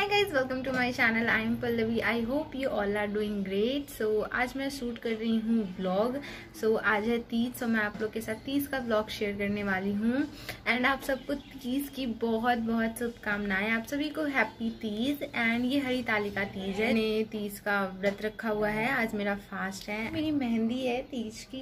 Guys, welcome to my channel. I am Pallavi. I hope you all are doing great. So आज मैं shoot कर रही हूँ vlog. सो आज है तीज, सो मैं आप लोग के साथ तीज का व्लॉग शेयर करने वाली हूँ। एंड आप सबको तीज की बहुत बहुत शुभकामनाएं। आप सभी को हैप्पी तीज। एंड ये हरितालिका तीज है। मैंने तीज का व्रत रखा हुआ है। आज मेरा फास्ट है। मेरी मेहंदी है तीज की।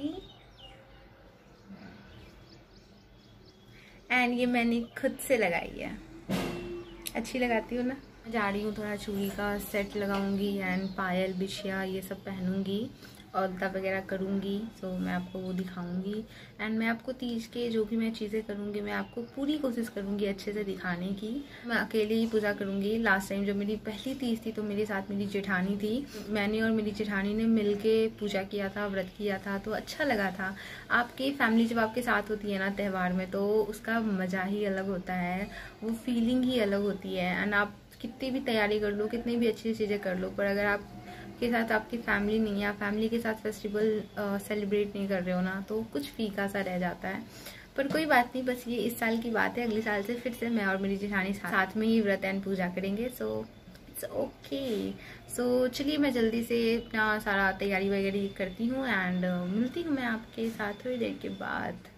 एंड ये मैंने खुद से लगाई है। अच्छी लगाती हूँ ना। जा रही हूँ, थोड़ा चूड़ी का सेट लगाऊंगी एंड पायल बिछिया ये सब पहनूंगी, अलता वगैरह करूंगी। सो मैं आपको वो दिखाऊंगी। एंड मैं आपको तीज के जो भी मैं चीज़ें करूंगी मैं आपको पूरी कोशिश करूंगी अच्छे से दिखाने की। मैं अकेले ही पूजा करूंगी। लास्ट टाइम जब मेरी पहली तीज थी तो मेरे साथ मेरी जेठानी थी। मैंने और मेरी जेठानी ने मिलके पूजा किया था, व्रत किया था, तो अच्छा लगा था। आपकी फैमिली जब आपके साथ होती है ना त्यौहार में, तो उसका मज़ा ही अलग होता है, वो फीलिंग ही अलग होती है। एंड आप कितनी भी तैयारी कर लो, कितनी भी अच्छी चीज़ें कर लो, पर अगर आपके साथ आपकी फैमिली नहीं है, आप फैमिली के साथ फेस्टिवल सेलिब्रेट नहीं कर रहे हो ना, तो कुछ फीका सा रह जाता है। पर कोई बात नहीं, बस ये इस साल की बात है। अगले साल से फिर से मैं और मेरी जेठानी साथ में ही व्रत एंड पूजा करेंगे। So it's okay. सो चलिए मैं जल्दी से अपना सारा तैयारी वगैरह करती हूँ एंड मिलती हूँ मैं आपके साथ थोड़ी देर के बाद।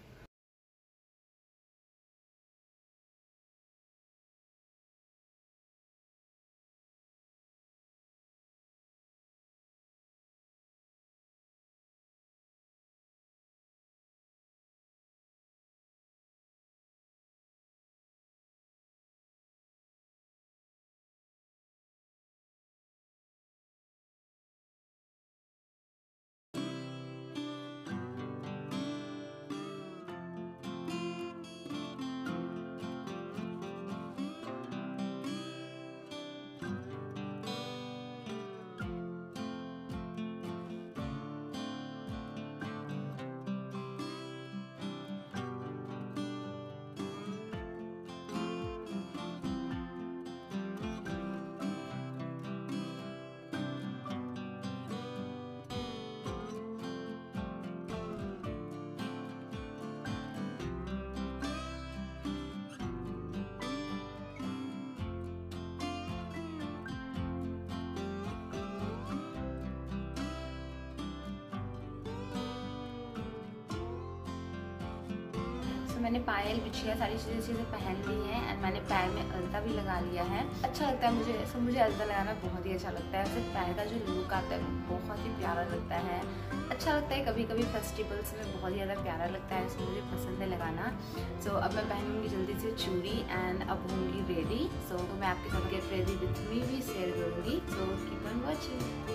मैंने पायल बिछिया सारी चीज़ें पहन ली हैं एंड मैंने पैर में अलता भी लगा लिया है। अच्छा लगता है मुझे अलता लगाना बहुत ही अच्छा लगता है। ऐसे पैर का जो लुक आता है वो बहुत ही प्यारा लगता है, अच्छा लगता है। कभी कभी फेस्टिवल्स में बहुत ही ज़्यादा प्यारा लगता है, इसलिए मुझे पसंद है लगाना। सो अब मैं पहनूंगी जल्दी से चूड़ी एंड अब होंगी रेडी। सो मैं आपके साथ गेट रेडी विथ मी भी शेयर करूँगी। So keep on watching.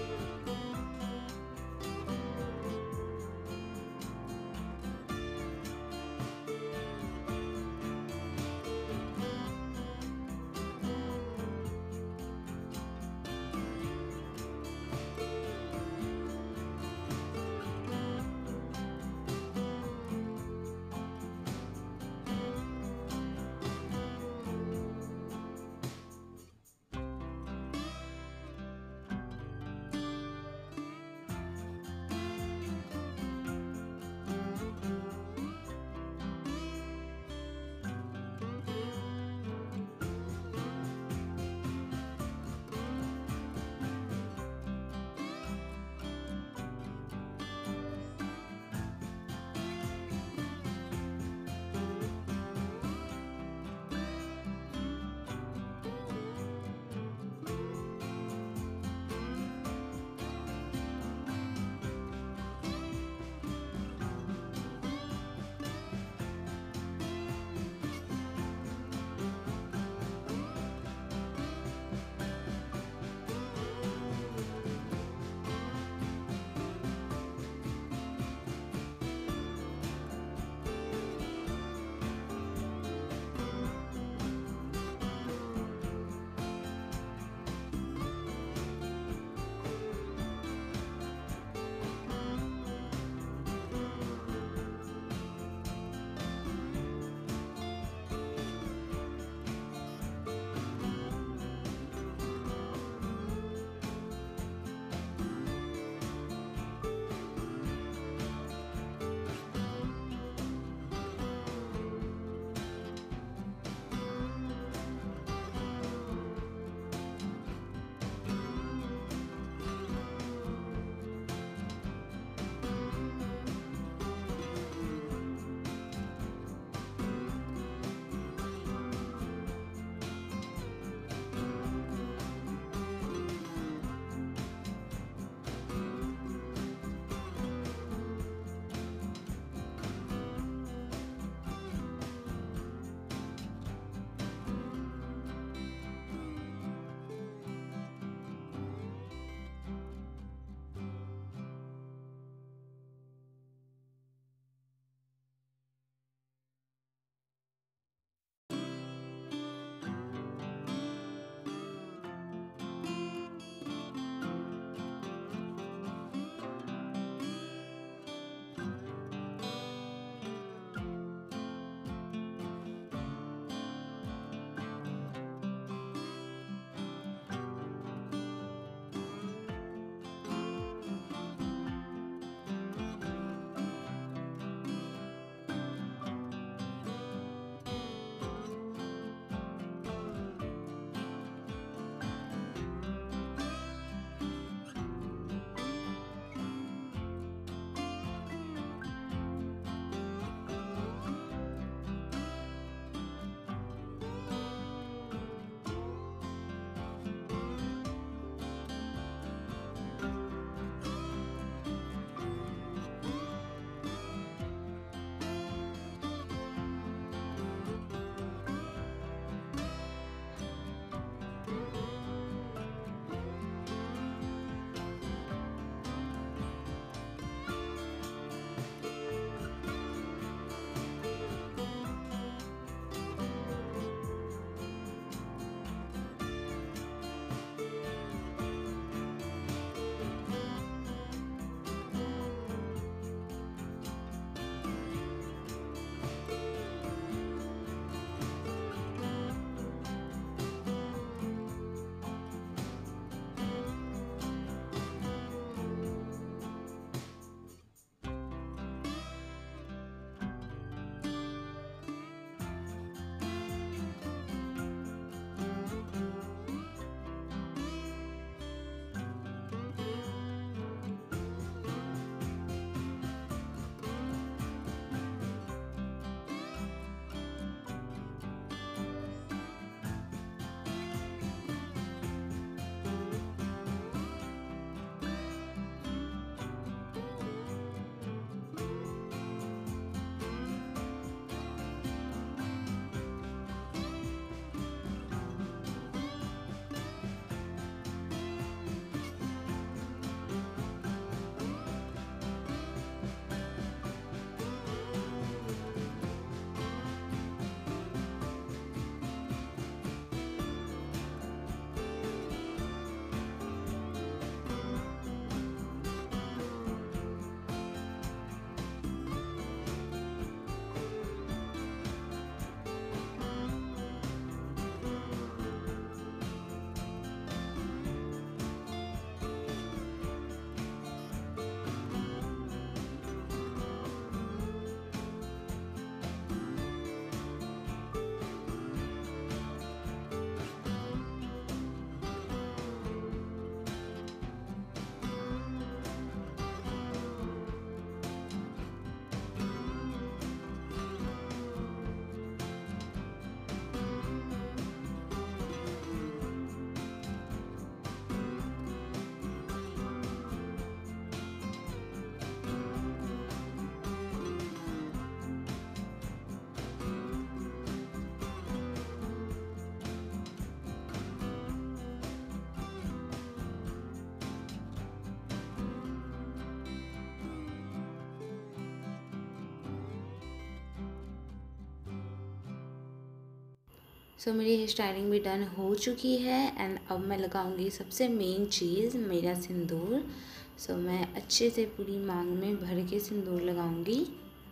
So मेरी हेयर स्टाइलिंग भी डन हो चुकी है एंड अब मैं लगाऊंगी सबसे मेन चीज़, मेरा सिंदूर। सो मैं अच्छे से पूरी मांग में भर के सिंदूर लगाऊंगी।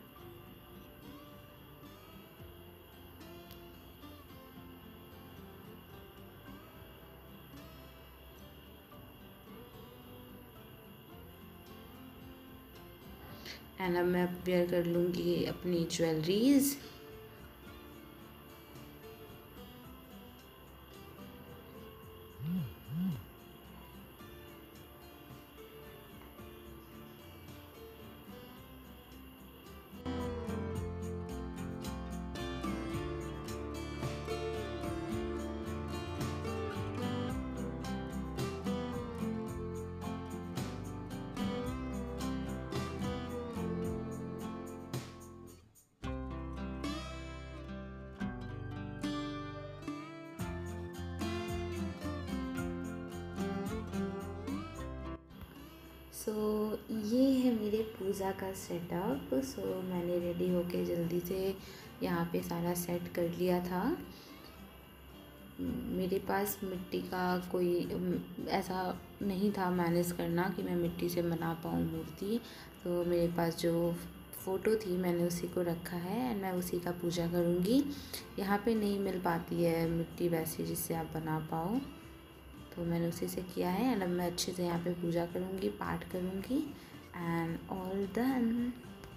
एंड अब मैं वेयर कर लूँगी अपनी ज्वेलरीज। सो ये है मेरे पूजा का सेटअप। सो मैंने रेडी होके जल्दी से यहाँ पे सारा सेट कर लिया था। मेरे पास मिट्टी का कोई ऐसा नहीं था मैनेज करना कि मैं मिट्टी से बना पाऊँ मूर्ति। तो मेरे पास जो फ़ोटो थी मैंने उसी को रखा है एंड मैं उसी का पूजा करूँगी। यहाँ पे नहीं मिल पाती है मिट्टी वैसी जिससे आप बना पाओ, तो मैंने उसी से किया है एंड अब मैं अच्छे से यहाँ पे पूजा करूँगी, पाठ करूँगी and all done.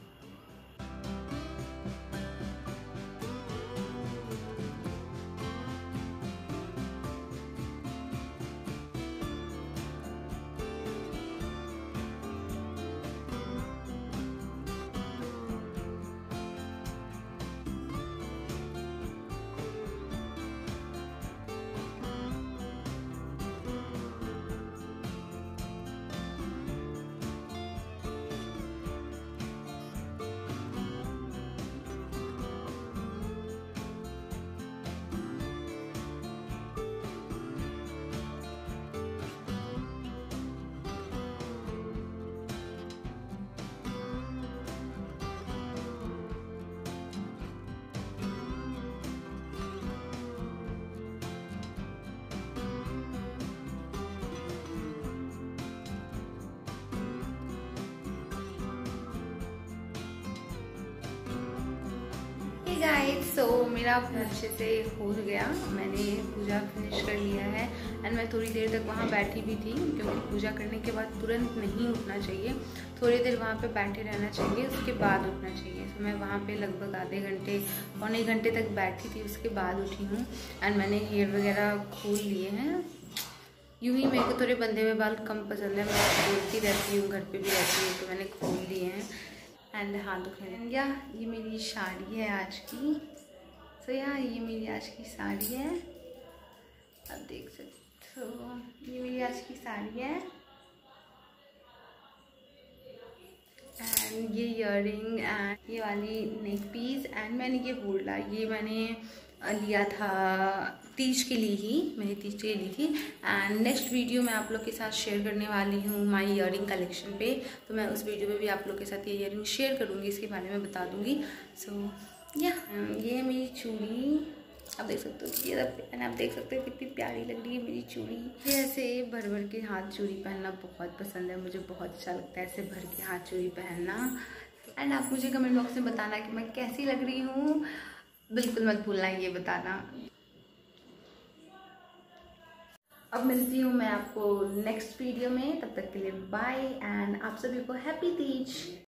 Guys, so मेरा अच्छे से हो गया, मैंने पूजा फिनिश कर लिया है एंड मैं थोड़ी देर तक वहाँ बैठी भी थी क्योंकि पूजा करने के बाद तुरंत नहीं उठना चाहिए, थोड़ी देर वहाँ पे बैठे रहना चाहिए, उसके बाद उठना चाहिए। तो मैं वहाँ पे लगभग आधे घंटे पौने घंटे तक बैठी थी, उसके बाद उठी हूँ एंड मैंने हेयर वगैरह खोल लिए हैं। यूँ ही मेरे को थोड़े बंधे हुए बाल कम पसंद है, मैं बोलती रहती हूँ, घर पर भी रहती हूँ, तो मैंने खोल लिए हैं एंड हाथ दुखने या ये मेरी साड़ी है आज की। सो यार ये मेरी आज की साड़ी है, आप देख सकते हो, ये मेरी आज की साड़ी है एंड ये ईयरिंग एंड ये वाली नेक पीस एंड मैंने ये बोला, ये मैंने लिया था तीज के लिए ही, मैंने तीज के लिए ली थी एंड नेक्स्ट वीडियो मैं आप लोग के साथ शेयर करने वाली हूँ माई ईयरिंग कलेक्शन पे। तो मैं उस वीडियो में भी आप लोग के साथ ये ईयरिंग शेयर करूँगी, इसके बारे में बता दूँगी। सो या ये है मेरी चूड़ी, आप देख सकते हो, ये एंड आप देख सकते हो कितनी प्यारी लग रही है मेरी चूड़ी। ये ऐसे भर भर के हाथ चूड़ी पहनना बहुत पसंद है, मुझे बहुत अच्छा लगता है ऐसे भर के हाथ चूड़ी पहनना। एंड आप मुझे कमेंट बॉक्स में बताना कि मैं कैसी लग रही हूँ, बिल्कुल मत भूलना ये बताना। अब मिलती हूँ मैं आपको नेक्स्ट वीडियो में, तब तक के लिए बाय एंड आप सभी को हैप्पी तीज।